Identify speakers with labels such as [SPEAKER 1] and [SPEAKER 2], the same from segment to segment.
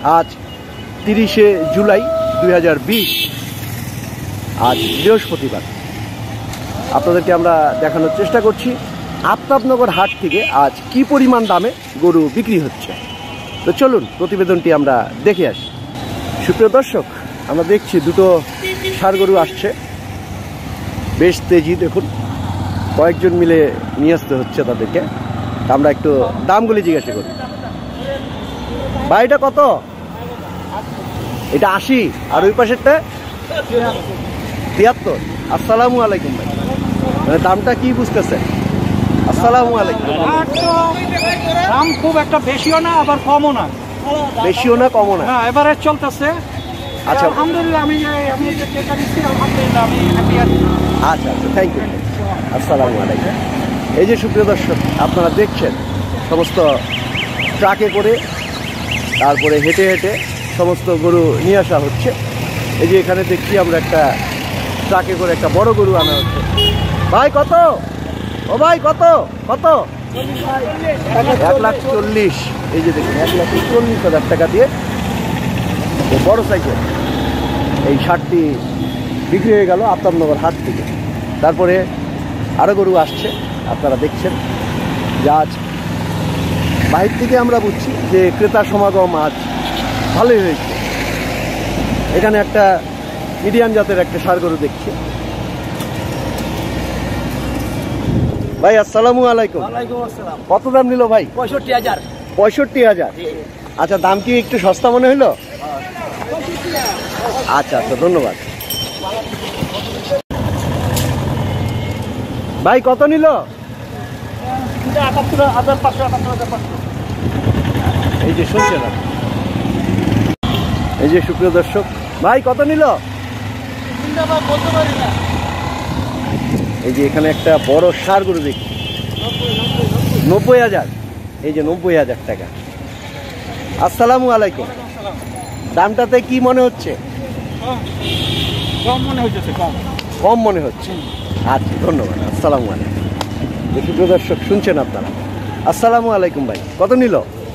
[SPEAKER 1] আজ 30শে জুলাই 2020, আজ বৃহস্পতিবার। আপনাদেরকে আমরা দেখানোর চেষ্টা করছি আফতাবনগর হাট থেকে আজ কি পরিমাণ দামে গরু বিক্রি হচ্ছে। তো চলুন প্রতিবেদনটি আমরা দেখে আসি। সুপ্রিয় দর্শক, আমরা দেখছি দুটো ষাঁড় গরু আসছে, বেশ তেজি। দেখুন, কয়েকজন মিলে নিয়ে আসতে হচ্ছে তাদেরকে। আমরা একটু দামগুলি জিজ্ঞাসা করি। ভাই এটা কত? এটা 80, আর ওই পাশেরটা 73। আসসালামু আলাইকুম ভাই, মানে দামটা কি বুঝতেছেন? আসসালামু আলাইকুম।
[SPEAKER 2] দাম খুব একটা বেশিও না আবার কমও না,
[SPEAKER 1] বেশিও না কমও না,
[SPEAKER 2] এভারেজ চলতেছে।
[SPEAKER 1] আচ্ছা
[SPEAKER 2] আলহামদুলিল্লাহ, আমি যে টাকা দিচ্ছি আলহামদুলিল্লাহ আমি হ্যাপি আছি।
[SPEAKER 1] আচ্ছা আচ্ছা, থ্যাংক ইউ। আসসালামু আলাইকুম। এই যে সুপ্রিয় দর্শক, আপনারা দেখছেন সমস্ত ট্রাকে করে, তারপরে হেঁটে হেঁটে সমস্ত গরু নিয়ে আসা হচ্ছে। এই যে এখানে দেখছি আমরা একটা ট্রাকে করে একটা বড় গরু আনা হচ্ছে। ভাই কত? ও ভাই কত কত? 1,40,000। এই যে দেখুন, 1,40,000 টাকা দিয়ে বড় সাইকেল এই ষাঁড়টি বিক্রি হয়ে গেল আফতাবনগর হাট থেকে। তারপরে আরও গরু আসছে, আপনারা দেখছেন। যে আজ বাহির থেকে আমরা বুঝছি যে ক্রেতা সমাগম আজ ভালোই হয়েছে। এখানে একটা মিডিয়াম জাতের একটা ষাঁড় গরু দেখছি। ভাই আসসালামু আলাইকুম। কত দাম নিল ভাই?
[SPEAKER 2] 65,000।
[SPEAKER 1] 65,000। আচ্ছা, দাম কি একটু সস্তা মনে হইলো? আচ্ছা আচ্ছা, ধন্যবাদ ভাই। কত নিল?
[SPEAKER 2] 78,500।
[SPEAKER 1] এই যে শুনছেন, এই যে সুপ্রিয় দর্শক, ভাই কত নিল? এই যে এখানে একটা বড় ষাঁড় গরু দেখি, 90,000। এই যে 90,000 টাকা। আসসালামু আলাইকুম। দামটাতে কি মনে হচ্ছে?
[SPEAKER 2] কম মনে হচ্ছে।
[SPEAKER 1] কম মনে হচ্ছে। আচ্ছা, ধন্যবাদ। আসসালামু আলাইকুম। সুপ্রিয় দর্শক, শুনছেন আপনারা। আসসালামু আলাইকুম ভাই, কত নিল?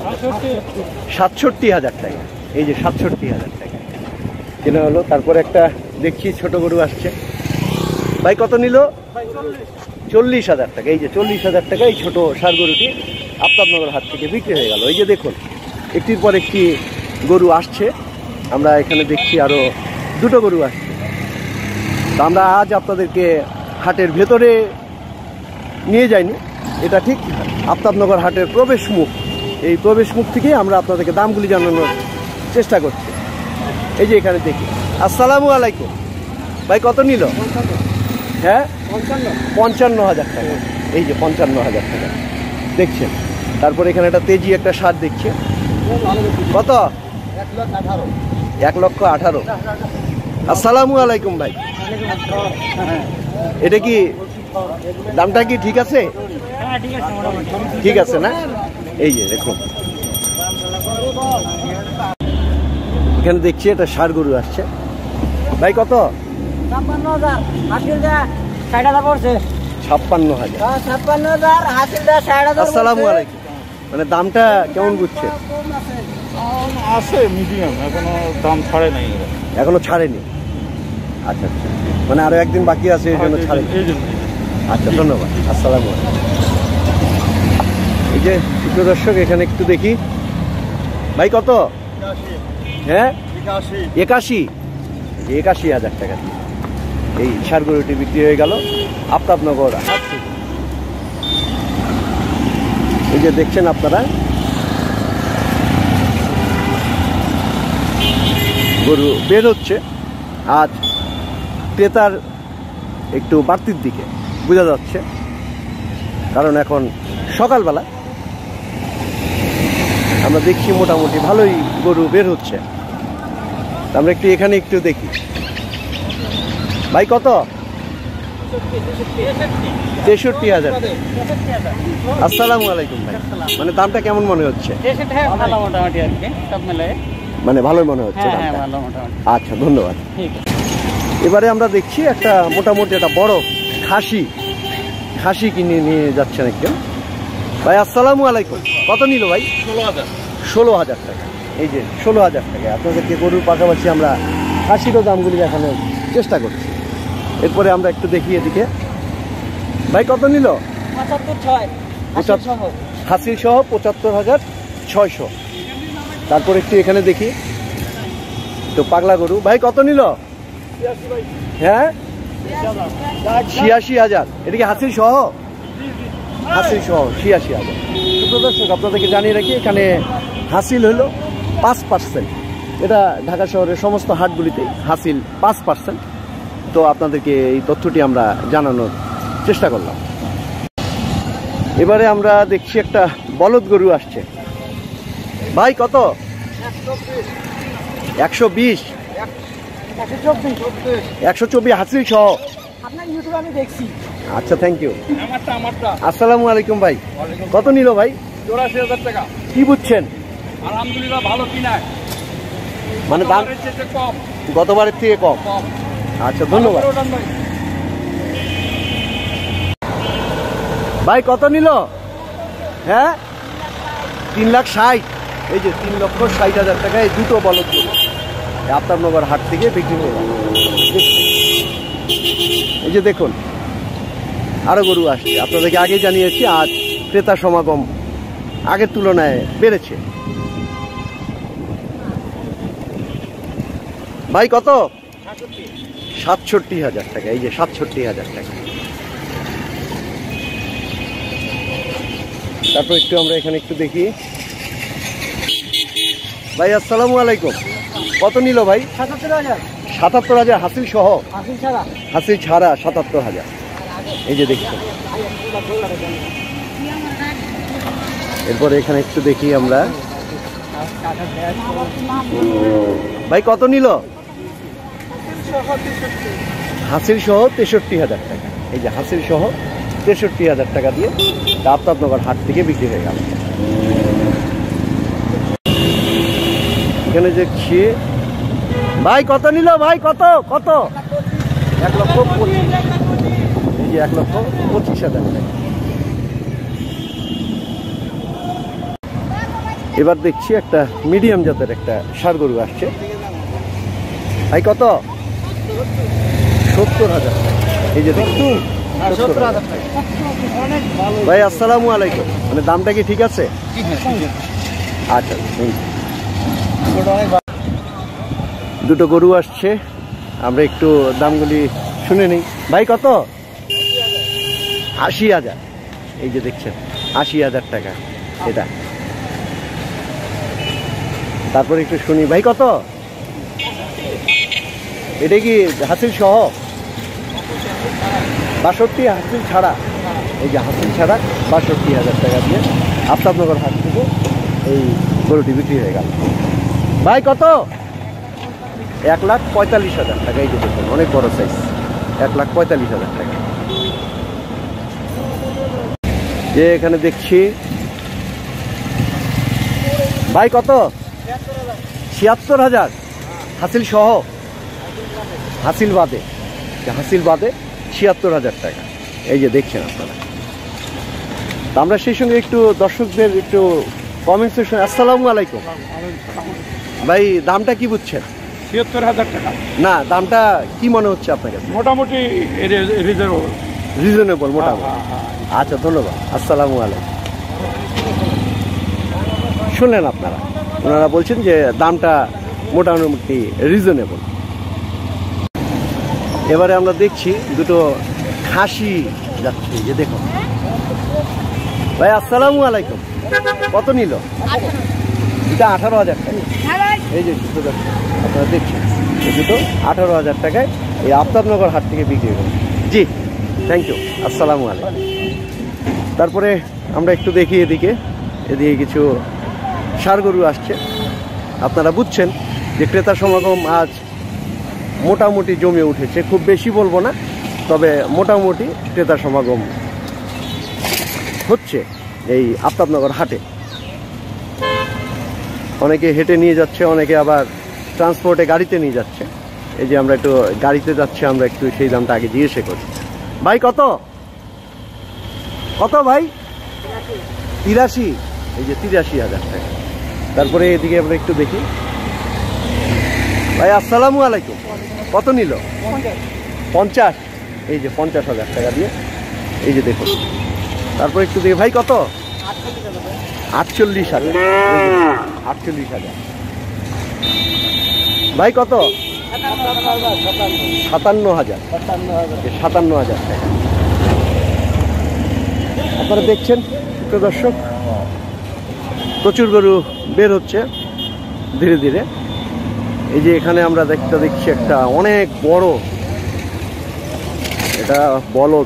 [SPEAKER 1] 67,000 টাকা। এই যে 67,000 টাকা কেনা হলো। তারপরে একটা দেখছি ছোট গরু আসছে। ভাই কত নিল? 40,000 টাকা। এই যে 40,000 টাকা এই ছোট ষাঁড় গরুটি আফতাবনগর হাট থেকে বিক্রি হয়ে গেল। এই যে দেখুন, একটির পর একটি গরু আসছে। আমরা এখানে দেখছি আরো দুটো গরু আসছে। তো আমরা আজ আপনাদেরকে হাটের ভেতরে নিয়ে যাইনি, এটা ঠিক আফতাবনগর হাটের প্রবেশ মুখ। এই প্রবেশ মুখ থেকে আমরা আপনাদেরকে দামগুলি জানানোর চেষ্টা করছি। এই যে এখানে দেখি। আসসালামু আলাইকুম ভাই, কত নিল? হ্যাঁ, 55,000 টাকা। এই যে 55,000 টাকা দেখছেন। তারপর এখানে একটা তেজি একটা ষাঁড় দেখছে। কত? 1,18,000। আসসালামু আলাইকুম ভাই, এটা কি দামটা কি ঠিক আছে? ঠিক আছে না? এই যে দেখুন, এখানে দেখছি একটা ষাঁড় গরু আসছে। ভাই কত?
[SPEAKER 2] 56,000।
[SPEAKER 1] 56,000। আসসালামু আলাইকুম। মানে দামটা কেমন বুঝছে?
[SPEAKER 2] আছে মিডিয়াম, এখনো দাম ছাড়ে নাই।
[SPEAKER 1] এখনো ছাড়েনি? আচ্ছা আচ্ছা, মানে আরো একদিন বাকি আছে, এই জন্য ছাড়েনি। আচ্ছা, ধন্যবাদ। আসসালামু আলাইকুম। এই যে সুপ্রিয় দর্শক, এখানে একটু দেখি। ভাই কত? হ্যাঁ, 81,000 টাকা দিয়ে এই ষাঁড় গরুটি বিক্রি হয়ে গেল আফতাবনগর হাট থেকে। এই যে দেখছেন আপনারা, গরু বের হচ্ছে। আজ ক্রেতার একটু বাড়তির দিকে বোঝা যাচ্ছে, কারণ এখন সকালবেলা। আমরা দেখছি মোটামুটি ভালোই গরু বের হচ্ছে। আমরা একটু এখানে একটু দেখি। ভাই কত? 63,000। আসসালামু আলাইকুম ভাই, মানে দামটা কেমন মনে হচ্ছে? মানে ভালোই মনে হচ্ছে। আচ্ছা, ধন্যবাদ। এবারে আমরা দেখছি একটা মোটামুটি একটা বড় খাসি কিনে নিয়ে যাচ্ছেন একজন ভাই। আসসালামু আলাইকুম। কত নিল ভাই? 16,000 টাকা। এই যে 16,000 টাকা। আপনাদেরকে গরুর পাশাপাশি আমরা খাসিরও দামগুলি দেখানোর চেষ্টা করছি। এরপরে আমরা একটু দেখি এদিকে। ভাই কত নিল?
[SPEAKER 3] 75,600
[SPEAKER 1] হাসিল সহ 75,600। তারপর একটু এখানে দেখি তো পাগলা গরু। ভাই কত নিল? হ্যাঁ 86,000। এটা কি হাসিল সহ? হাসিল সহ 86,000। দর্শক আপনাদেরকে জানিয়ে রাখি এখানে হাসিল হলো 5%। এটা ঢাকা শহরের সমস্ত হাটগুলিতে হাসিল 5%। তো আপনাদেরকে এই তথ্যটি আমরা জানানোর চেষ্টা করলাম। এবারে আমরা দেখছি একটা বলদ গরু আসছে। ভাই কত? 120 124 হাসিল সহ।
[SPEAKER 3] আপনার ইউটিউবে আমি দেখছি।
[SPEAKER 1] আচ্ছা থ্যাংক ইউ।
[SPEAKER 2] আমারটা
[SPEAKER 1] আসসালামু আলাইকুম ভাই। কত নিল ভাই?
[SPEAKER 2] 84,000 টাকা।
[SPEAKER 1] কি বুঝছেন?
[SPEAKER 2] আলহামদুলিল্লাহ ভালো কিনায়,
[SPEAKER 1] মানে দাম
[SPEAKER 2] কম
[SPEAKER 1] গতবারের থেকে কম।
[SPEAKER 2] কম।
[SPEAKER 1] আচ্ছা ধন্যবাদ ভাই। কত নিল? হ্যাঁ 3,60,000। এই যে 3,60,000 টাকায় দুটো বলদ গরু আফতাবনগর হাট থেকে বিক্রি হয়ে গেল। এই যে দেখুন আরো গরু আসছে। আপনাদেরকে আগে জানিয়েছি আজ ক্রেতা সমাগম আগের তুলনায় বেড়েছে। ভাই কত? 67,000 টাকা। এই যে 67,000 টাকা। তারপর একটু আমরা এখানে একটু দেখি। ভাই আসসালামু আলাইকুম। কত নিল ভাই?
[SPEAKER 3] 77,000
[SPEAKER 1] 77,000 হাসিল সহ?
[SPEAKER 3] হাসিল ছাড়া।
[SPEAKER 1] হাসিল ছাড়া 77,000। এই যে দেখছেন। এরপরে এখানে একটু দেখি আমরা। ভাই কত নিল? হাসিল সহ 63,000 টাকা। এই যে হাসিল সহ 63,000 টাকা দিয়ে আফতাবনগর হাট থেকে বিক্রি হয়ে গেল। এখানে দেখছি। ভাই কত নিল? ভাই কত কত? 1,25,000। এই যে 1,25,000 টাকা। এবার দেখছি একটা মিডিয়াম জাতের একটা ষাঁড় গরু আসছে। ভাই কত? 70,000 টাকা। এই যে দেখুন 70,000 টাকা। ভাই আসসালামু আলাইকুম। মানে দামটা কি ঠিক আছে? আচ্ছা দুটো গরু আসছে, আমরা একটু দামগুলি শুনে নিই। ভাই কত? 80,000। এই যে দেখছেন 80,000 টাকা এটা। তারপরে একটু শুনি। ভাই কত? এটা কি হাসিল সহ? 62 হাসিল ছাড়া। এই যে হাসিল ছাড়া 62,000 টাকা দিয়ে আফতাবনগর হাট থেকে এই গরুটি বিক্রি হয়ে গেল। ভাই কত? 1,45,000 টাকা। এই যে দেখুন অনেক বড় সাইজ, 1,45,000 টাকা। যে এখানে দেখছি। ভাই কত? 76,000 হাসিল সহ? হাসিল বাদে? হাসিল বাদে 76,000 টাকা। এই যে দেখছেন আপনারা। তো আমরা সেই সঙ্গে একটু দর্শকদের একটু কমেন্ট সেকশন। আসসালামু আলাইকুম ভাই, দামটা কি বুঝছেন?
[SPEAKER 2] ৭৬,০০০ টাকা।
[SPEAKER 1] না দামটা কি মনে হচ্ছে আপনার কাছে?
[SPEAKER 2] মোটামুটি
[SPEAKER 1] রিজনেবল মোটামুটি। আচ্ছা ধন্যবাদ। আসসালামু আলাইকুম। শুনলেন আপনারা, ওনারা বলছেন যে দামটা মোটামুটি রিজনেবল। এবারে আমরা দেখছি দুটো খাসি যাচ্ছে। যে দেখুন ভাই আসসালামু আলাইকুম। কত নিল? এটা 18,000 টাকা। এই যে দুটো যাচ্ছে আপনারা দেখছেন, এই দুটো 18,000 টাকায় এই আফতাবনগর হাট থেকে বিক্রি হল। জি থ্যাংক ইউ। আসসালামু আলাইকুম। তারপরে আমরা একটু দেখি এদিকে কিছু ষাঁড় গরু আসছে। আপনারা বুঝছেন যে ক্রেতা সমাগম আজ মোটামুটি জমে উঠেছে। খুব বেশি বলবো না, তবে মোটামুটি ক্রেতা সমাগম হচ্ছে এই আফতাবনগর হাটে। অনেকে হেঁটে নিয়ে যাচ্ছে, অনেকে আবার ট্রান্সপোর্টে গাড়িতে নিয়ে যাচ্ছে। এই যে আমরা একটু গাড়িতে যাচ্ছি, আমরা একটু সেই দামটা আগে জিজ্ঞেস করি। ভাই কত? কত ভাই? 83। এই যে 83,000 টাকা। তারপরে এদিকে আমরা একটু দেখি। ভাই আসসালামু আলাইকুম, কত নিল? 50। এই যে 50,000 টাকা দিয়ে, এই যে দেখুন। তারপর একটু দেখি ভাই কত? 48,000। 48,000 ভাই কত? 57,000। 57,000 টাকা। আপনারা দেখছেন প্রিয় দর্শক, প্রচুর গরু বের হচ্ছে ধীরে ধীরে। এই যে এখানে আমরা দেখছি একটা অনেক বড়, এটা বলদ,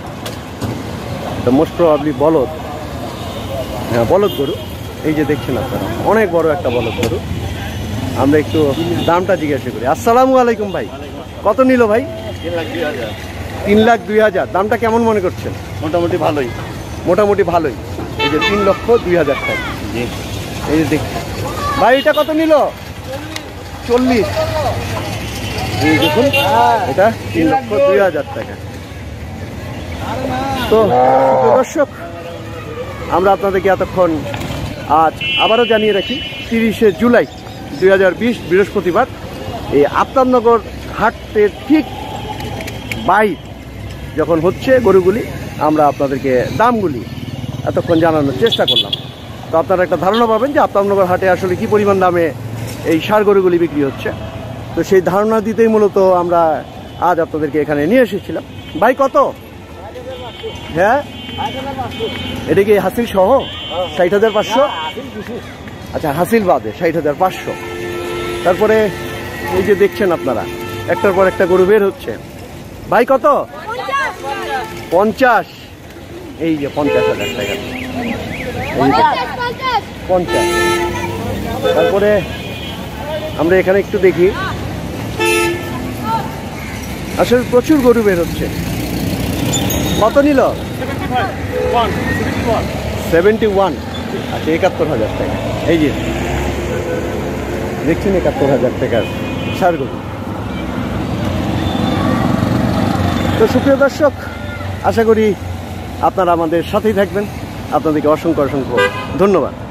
[SPEAKER 1] মোস্ট প্রবাবলি বলদ। হ্যাঁ, বলদ গরু। এই যে দেখছেন আপনারা, অনেক বড় একটা বলদ গরু। আমরা একটু দামটা জিজ্ঞাসা করি। আসসালামু আলাইকুম ভাই, কত নিল ভাই? 3,02,000। দামটা কেমন মনে করছেন?
[SPEAKER 2] মোটামুটি ভালোই।
[SPEAKER 1] মোটামুটি ভালোই। এই যে 3,02,000 টাকা। এই যে দেখছি ভাই, এটা কত নিল? 40। এই দেখুন, এটা 3,02,000 টাকা। তো দর্শক, আমরা আপনাদেরকে এতক্ষণ আজ আবারও জানিয়ে রাখি, 30শে জুলাই 2020 বৃহস্পতিবার এই আফতাবনগর হাটের ঠিক বাইর যখন হচ্ছে গরুগুলি, আমরা আপনাদেরকে দামগুলি এতক্ষণ জানানোর চেষ্টা করলাম। তো আপনারা একটা ধারণা পাবেন যে আফতাবনগর হাটে আসলে কি পরিমাণ দামে এই ষাঁড় গরুগুলি বিক্রি হচ্ছে। তো সেই ধারণা দিতেই মূলত আমরা আজ আপনাদেরকে এখানে নিয়ে এসেছিলাম। ভাই কত? হ্যাঁ, এটা কি হাসিল সহ 60,500? আচ্ছা, হাসিল বাদে 60,500। তারপরে এই যে দেখছেন আপনারা, একটার পর একটা গরু বের হচ্ছে। ভাই কত? 50। এই যে 50,000 টাকা। 50। তারপরে আমরা এখানে একটু দেখি, আসলে প্রচুর গরু বের হচ্ছে। কত নিল? 71। আচ্ছা, 71,000 টাকা। এই যে দেখছেন, 71,000 টাকার ষাঁড় গরু। তো সুপ্রিয় দর্শক, আশা করি আপনারা আমাদের সাথেই থাকবেন। আপনাদেরকে অসংখ্য অসংখ্য ধন্যবাদ।